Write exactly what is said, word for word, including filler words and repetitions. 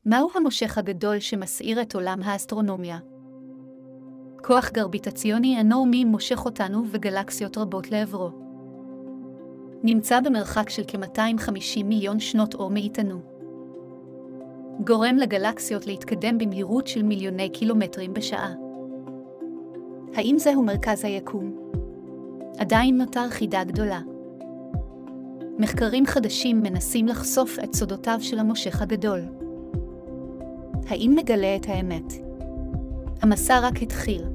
מהו המושך הגדול שמסעיר את עולם האסטרונומיה? כוח גרביטציוני אנורמי מושך אותנו וגלקסיות רבות לעברו. נמצא במרחק של כ-מאתיים וחמישים מיליון שנות אור מאיתנו. גורם לגלקסיות להתקדם במהירות של מיליוני קילומטרים בשעה. האם זהו מרכז היקום? עדיין נותר חידה גדולה. מחקרים חדשים מנסים לחשוף את סודותיו של המושך הגדול. האם נגלה את האמת? המסע רק התחיל.